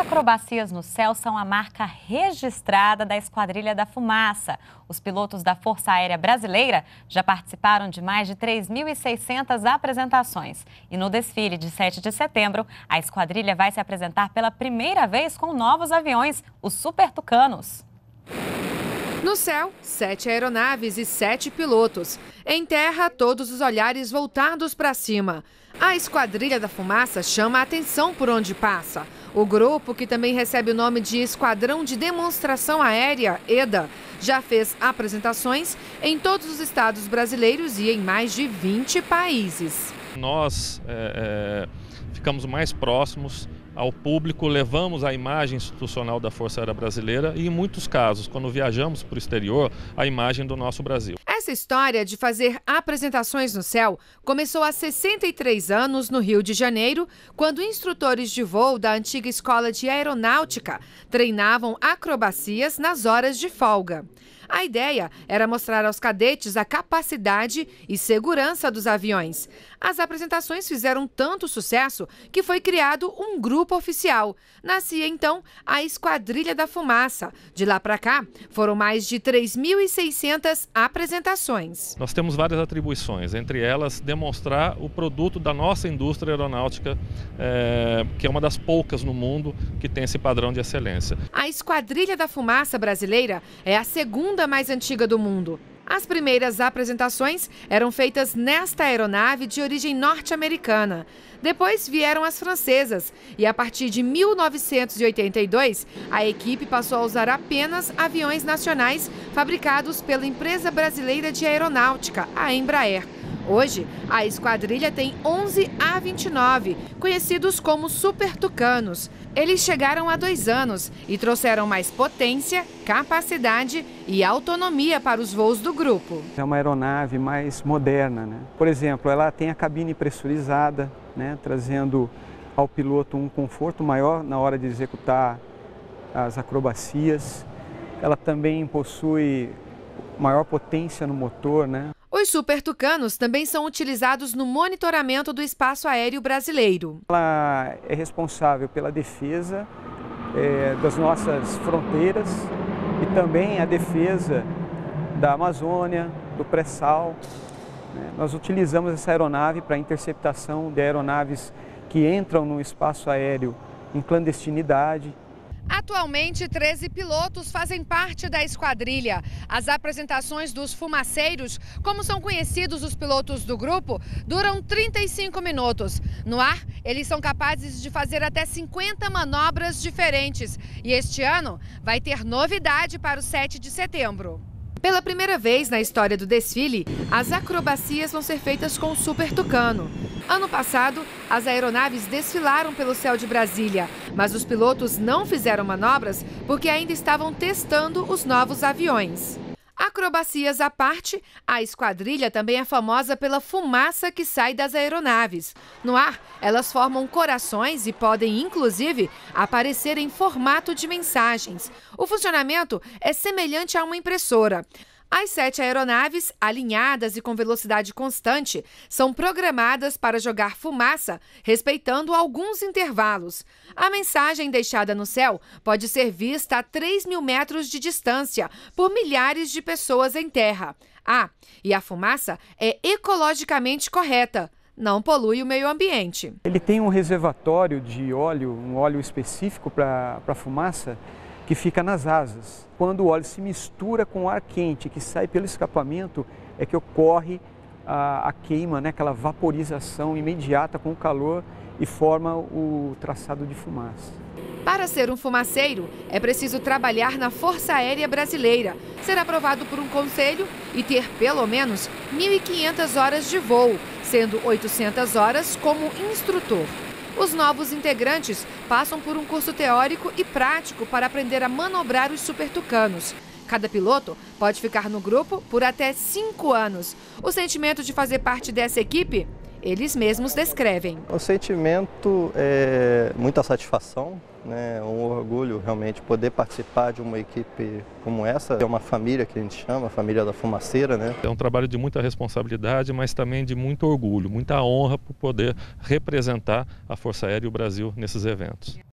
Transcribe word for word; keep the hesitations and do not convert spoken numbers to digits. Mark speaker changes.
Speaker 1: acrobacias no céu são a marca registrada da Esquadrilha da Fumaça. Os pilotos da Força Aérea Brasileira já participaram de mais de três mil e seiscentas apresentações. E no desfile de sete de setembro, a esquadrilha vai se apresentar pela primeira vez com novos aviões, os Super Tucanos.
Speaker 2: No céu, sete aeronaves e sete pilotos. Em terra, todos os olhares voltados para cima. A Esquadrilha da Fumaça chama a atenção por onde passa. O grupo, que também recebe o nome de Esquadrão de Demonstração Aérea, EDA, já fez apresentações em todos os estados brasileiros e em mais de vinte países.
Speaker 3: Nós é, é, ficamos mais próximos ao público, levamos a imagem institucional da Força Aérea Brasileira e, em muitos casos, quando viajamos para o exterior, a imagem do nosso Brasil.
Speaker 2: Essa história de fazer apresentações no céu começou há sessenta e três anos no Rio de Janeiro, quando instrutores de voo da antiga Escola de Aeronáutica treinavam acrobacias nas horas de folga. A ideia era mostrar aos cadetes a capacidade e segurança dos aviões. As apresentações fizeram tanto sucesso que foi criado um grupo oficial. Nascia então a Esquadrilha da Fumaça. De lá para cá, foram mais de três mil e seiscentas apresentações.
Speaker 3: Nós temos várias atribuições, entre elas demonstrar o produto da nossa indústria aeronáutica, é, que é uma das poucas no mundo que tem esse padrão de excelência.
Speaker 2: A Esquadrilha da Fumaça brasileira é a segunda mais antiga do mundo. As primeiras apresentações eram feitas nesta aeronave de origem norte-americana. Depois vieram as francesas e, a partir de mil novecentos e oitenta e dois, a equipe passou a usar apenas aviões nacionais fabricados pela empresa brasileira de aeronáutica, a Embraer. Hoje, a esquadrilha tem onze A vinte e nove, conhecidos como Super Tucanos. Eles chegaram há dois anos e trouxeram mais potência, capacidade e autonomia para os voos do grupo.
Speaker 4: É uma aeronave mais moderna, né? Por exemplo, ela tem a cabine pressurizada, né? Trazendo ao piloto um conforto maior na hora de executar as acrobacias. Ela também possui maior potência no motor, né?
Speaker 2: Os Super Tucanos também são utilizados no monitoramento do espaço aéreo brasileiro.
Speaker 4: Ela é responsável pela defesa é, das nossas fronteiras e também a defesa da Amazônia, do pré-sal. Né? Nós utilizamos essa aeronave para interceptação de aeronaves que entram no espaço aéreo em clandestinidade.
Speaker 2: Atualmente, treze pilotos fazem parte da esquadrilha. As apresentações dos fumaceiros, como são conhecidos os pilotos do grupo, duram trinta e cinco minutos. No ar, eles são capazes de fazer até cinquenta manobras diferentes. E este ano vai ter novidade para o sete de setembro. Pela primeira vez na história do desfile, as acrobacias vão ser feitas com o Super Tucano. Ano passado, as aeronaves desfilaram pelo céu de Brasília, mas os pilotos não fizeram manobras porque ainda estavam testando os novos aviões. Acrobacias à parte, a esquadrilha também é famosa pela fumaça que sai das aeronaves. No ar, elas formam corações e podem, inclusive, aparecer em formato de mensagens. O funcionamento é semelhante a uma impressora. As sete aeronaves, alinhadas e com velocidade constante, são programadas para jogar fumaça, respeitando alguns intervalos. A mensagem deixada no céu pode ser vista a três mil metros de distância por milhares de pessoas em terra. Ah, e a fumaça é ecologicamente correta. Não polui o meio ambiente.
Speaker 4: Ele tem um reservatório de óleo, um óleo específico para a fumaça, que fica nas asas. Quando o óleo se mistura com o ar quente que sai pelo escapamento, é que ocorre a, a queima, né? Aquela vaporização imediata com o calor e forma o traçado de fumaça.
Speaker 2: Para ser um fumaceiro, é preciso trabalhar na Força Aérea Brasileira, ser aprovado por um conselho e ter pelo menos mil e quinhentas horas de voo, sendo oitocentas horas como instrutor. Os novos integrantes passam por um curso teórico e prático para aprender a manobrar os Super Tucanos. Cada piloto pode ficar no grupo por até cinco anos. O sentimento de fazer parte dessa equipe, eles mesmos descrevem.
Speaker 5: O sentimento é muita satisfação, né? Um orgulho realmente poder participar de uma equipe como essa. É uma família que a gente chama, a família da fumaceira, né?
Speaker 3: É um trabalho de muita responsabilidade, mas também de muito orgulho, muita honra por poder representar a Força Aérea e o Brasil nesses eventos.